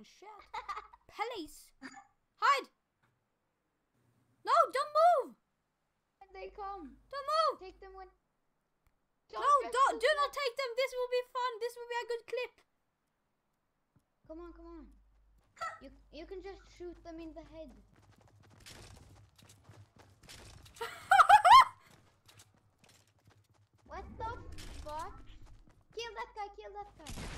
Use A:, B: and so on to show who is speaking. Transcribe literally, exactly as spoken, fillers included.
A: shit. Police. Hide. No, don't move.
B: When they come.
A: Don't move.
B: Take them when...
A: Don't no, don't, do not take them. This will be fun. This will be a good clip.
B: Come on, come on. You, you can just shoot them in the head. What the fuck? Kill that guy, kill that guy.